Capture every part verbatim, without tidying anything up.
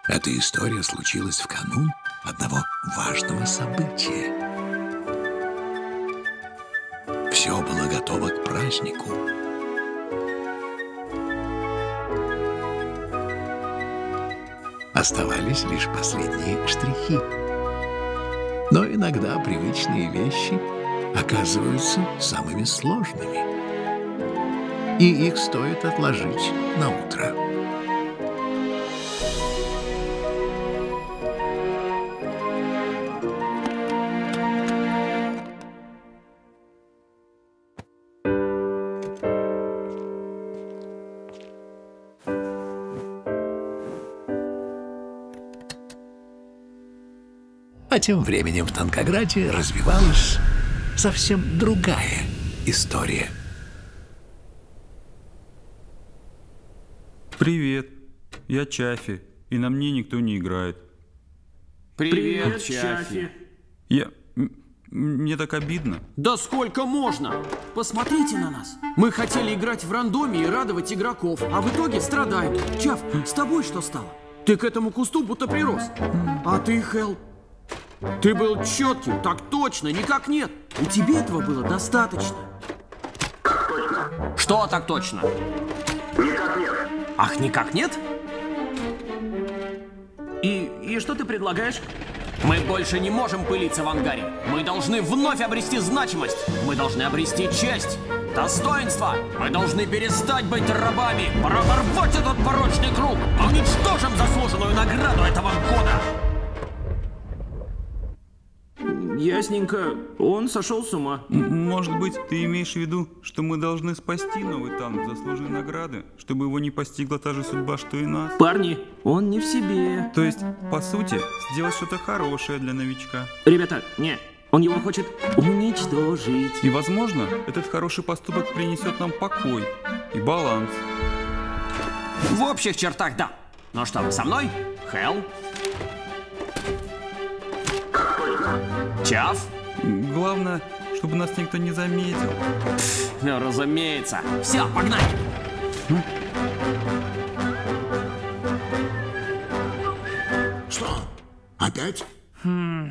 Эта история случилась в канун одного важного события. Все было готово к празднику. Оставались лишь последние штрихи. Но иногда привычные вещи оказываются самыми сложными. И их стоит отложить на утро. А тем временем в Танкограде развивалась совсем другая история. Привет, я Чаффи, и на мне никто не играет. Привет, Привет Чаффи. Я... Мне так обидно. Да сколько можно? Посмотрите на нас. Мы хотели играть в рандоме и радовать игроков, а в итоге страдаем. Чаф, с тобой что стало? Ты к этому кусту будто прирос. А ты, Хелл, ты был четким, так точно, никак нет. И тебе этого было достаточно. Так точно. Что так точно? Никак нет. Ах, никак нет? И, и что ты предлагаешь? Мы больше не можем пылиться в ангаре. Мы должны вновь обрести значимость. Мы должны обрести честь, достоинство. Мы должны перестать быть рабами. Пора порвать этот порочный круг. Мы уничтожим заслуженную награду этого года. Ясненько. Он сошел с ума. Может быть, ты имеешь в виду, что мы должны спасти новый танк заслуженной награды, чтобы его не постигла та же судьба, что и нас? Парни, он не в себе. То есть, по сути, сделать что-то хорошее для новичка. Ребята, не. Он его хочет уничтожить. И, возможно, этот хороший поступок принесет нам покой и баланс. В общих чертах, да. Ну что, вы со мной? Хелл? Чаф? Главное, чтобы нас никто не заметил. Пфф, ну, разумеется. Все, погнали! М? Что? Опять? Хм.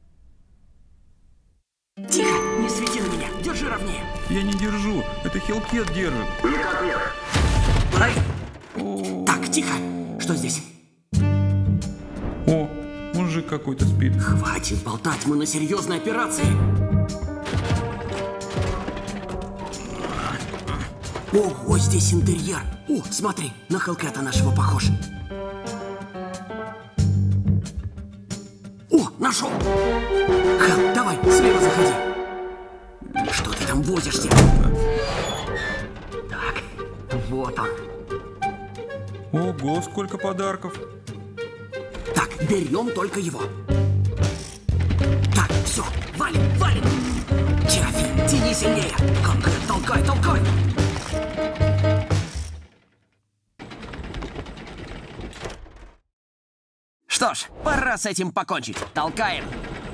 Тихо! Не свети на меня! Держи ровнее! Я не держу. Это Хелкет держит. Никак нет. Ай. Так, тихо! Что здесь? О, мужик какой-то спит. Хватит болтать, мы на серьезной операции. Ого, здесь интерьер. О, смотри, на Хелкета нашего похож. О, нашел. Хелл, давай, слева заходи. Что ты там возишься? Так, вот он. Ого, сколько подарков. Так, берем только его. Так, все, валим, валим. Чаффи, тяни сильнее. Конкрет, толкай, толкай. Что ж, пора с этим покончить. Толкаем.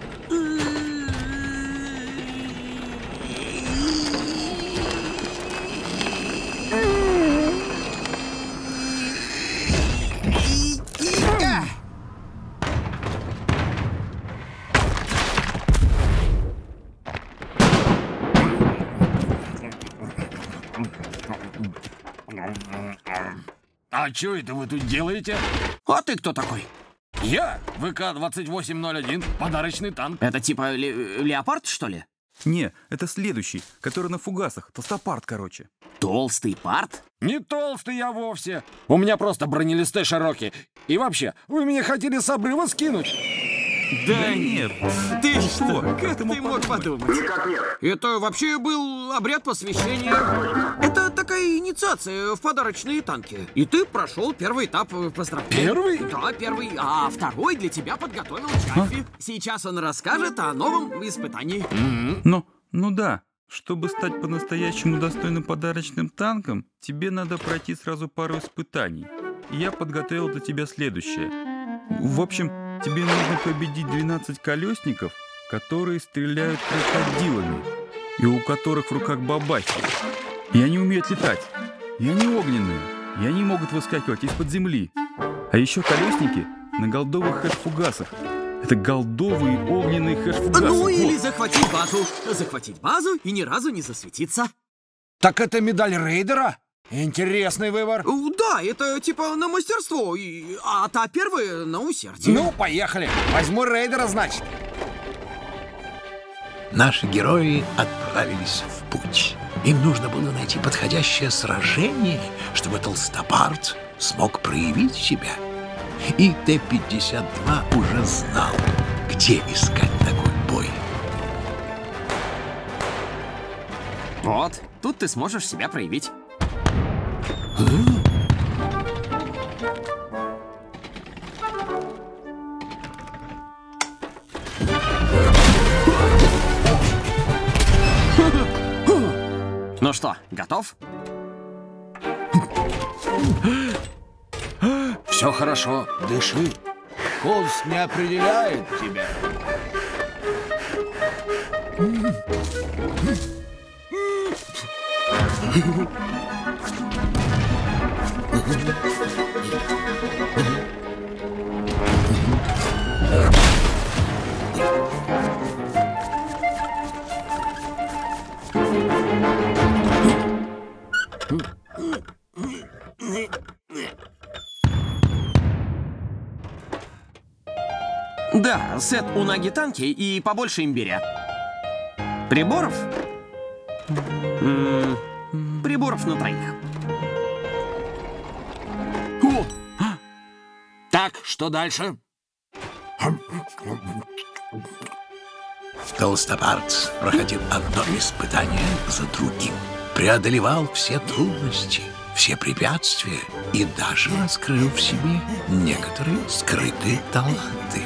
А что это вы тут делаете? А ты кто такой? Я ВК двадцать восемь ноль один, подарочный танк. Это типа ле леопард, что ли? Не, это следующий, который на фугасах. Толстопард, короче. Толстый парт? Не толстый я вовсе. У меня просто бронелисты широкие. И вообще, вы меня хотели с обрыва скинуть? Да нет. Ты что? Как ты мог подумать? Никак нет. Это вообще был обряд посвящения. Это такая инициация в подарочные танки. И ты прошел первый этап поздравления. Первый? Да, первый. А второй для тебя подготовил Чаффи. А? Сейчас он расскажет о новом испытании. Mm-hmm. Ну, ну да. Чтобы стать по-настоящему достойным подарочным танком, тебе надо пройти сразу пару испытаний. И я подготовил для тебя следующее. В общем, тебе нужно победить двенадцать колесников, которые стреляют крокодилами, и у которых в руках бабахи. И они умеют летать. И они огненные. И они могут выскакивать из-под земли. А еще колесники на голдовых хэш-фугасах. Это голдовые огненные хэш-фугасы. Ну Вот. или захватить базу. Захватить базу и ни разу не засветиться. Так это медаль рейдера? Интересный выбор. Э, Да, это типа на мастерство, и... а та первая на усердие. Ну, поехали. Возьму рейдера, значит. Наши герои отправились в путь. Им нужно было найти подходящее сражение, чтобы Толстопарт смог проявить себя. И Т пятьдесят два уже знал, где искать такой бой. Вот, тут ты сможешь себя проявить. Ну что, готов? Все хорошо, дыши. Пульс не определяет тебя. Да, сет унаги танки и побольше имбиря. Приборов? М, Приборов на троих. О! Так, что дальше? Толстопарт проходил одно испытание за другим, преодолевал все трудности, все препятствия и даже раскрыл в себе некоторые скрытые таланты.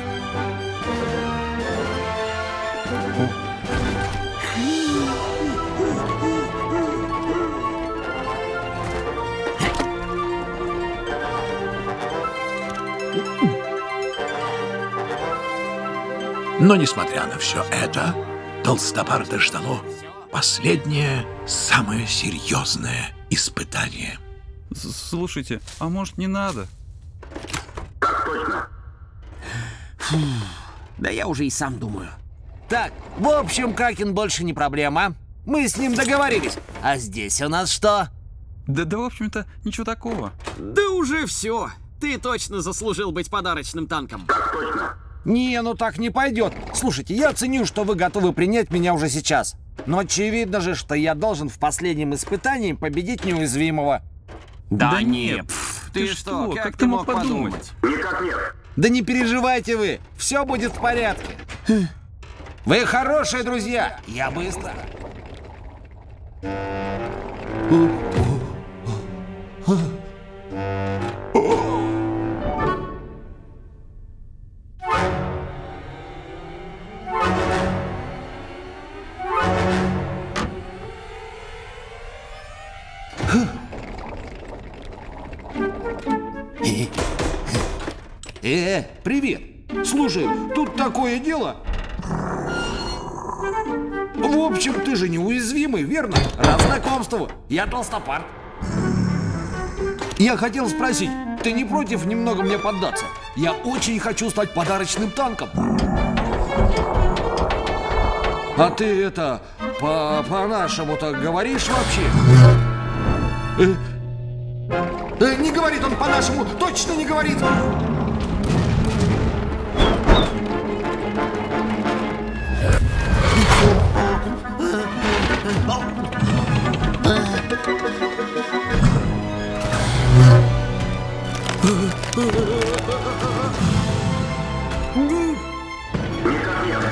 Но, несмотря на все это, Толстопарта ждало последнее, самое серьезное испытание. С- Слушайте, а может не надо? Так точно. Да я уже и сам думаю. Так, в общем, Кракен больше не проблема. Мы с ним договорились. А здесь у нас что? Да, да, в общем-то, ничего такого. Да уже все. Ты точно заслужил быть подарочным танком. Так точно. Не, ну так не пойдет. Слушайте, я ценю, что вы готовы принять меня уже сейчас. Но очевидно же, что я должен в последнем испытании победить неуязвимого. Да, Да не, нет, пф, ты ты, что, что, как ты мог подумать? Никак нет. Да не переживайте вы, все будет в порядке. Вы хорошие друзья, я быстро. Э, привет. Слушай, тут такое дело. В общем, ты же неуязвимый, верно? Рад знакомству. Я Толстопарт. Я хотел спросить, ты не против немного мне поддаться? Я очень хочу стать подарочным танком. А ты это, по- по-нашему-то говоришь вообще? Э? Э, не говорит он по-нашему, точно не говорит. Никак нет.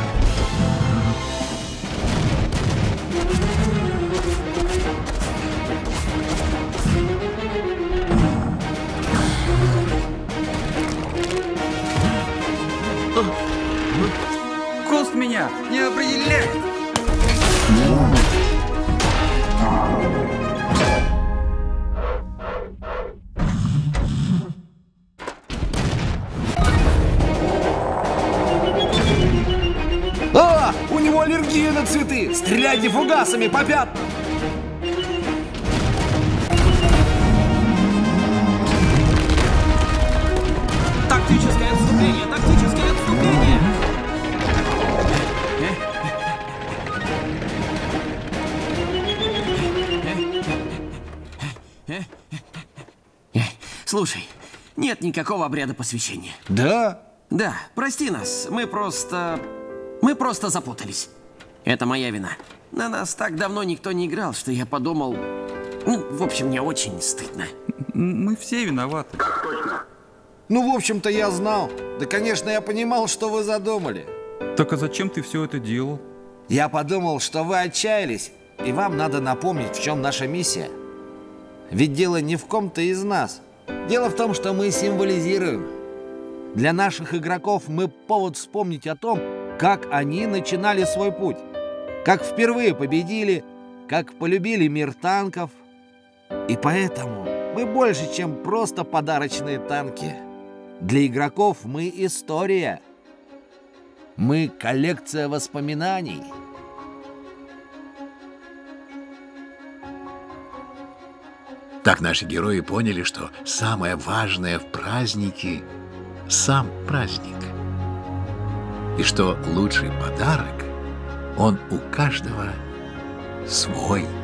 Кост меня не определяет. А, у него аллергия на цветы. Стреляйте фугасами по пятнам. Тактическое отступление. Слушай, нет никакого обряда посвящения. Да? Да, прости нас, мы просто... Мы просто запутались. Это моя вина. На нас так давно никто не играл, что я подумал... Ну, в общем, мне очень стыдно. Мы все виноваты. Так точно. Ну, в общем-то, я знал. Да, конечно, я понимал, что вы задумали. Так а зачем ты все это делал? Я подумал, что вы отчаялись, и вам надо напомнить, в чем наша миссия. Ведь дело не в ком-то из нас. Дело в том, что мы символизируем. Для наших игроков мы повод вспомнить о том, как они начинали свой путь. Как впервые победили, как полюбили мир танков. И поэтому мы больше, чем просто подарочные танки. Для игроков мы история. Мы коллекция воспоминаний. Так наши герои поняли, что самое важное в празднике — сам праздник. И что лучший подарок, он у каждого свой.